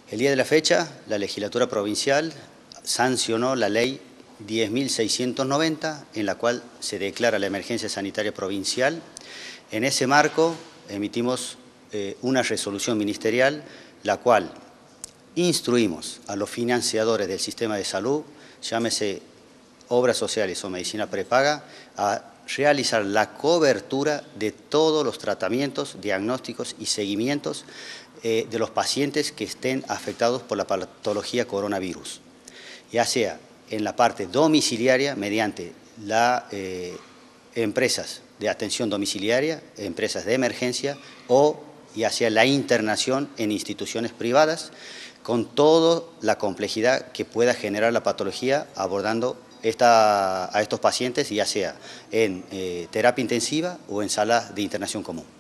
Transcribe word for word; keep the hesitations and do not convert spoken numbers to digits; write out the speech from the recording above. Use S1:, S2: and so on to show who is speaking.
S1: El día de la fecha, la legislatura provincial sancionó la ley diez mil seiscientos noventa, en la cual se declara la emergencia sanitaria provincial. En ese marco emitimos eh, una resolución ministerial, la cual instruimos a los financiadores del sistema de salud, llámese obras sociales o medicina prepaga, a realizar la cobertura de todos los tratamientos, diagnósticos y seguimientos eh, de los pacientes que estén afectados por la patología coronavirus, ya sea en la parte domiciliaria mediante las eh, empresas de atención domiciliaria, empresas de emergencia, o ya sea la internación en instituciones privadas, con toda la complejidad que pueda generar la patología, abordando esta, a estos pacientes, ya sea en eh, terapia intensiva o en salas de internación común.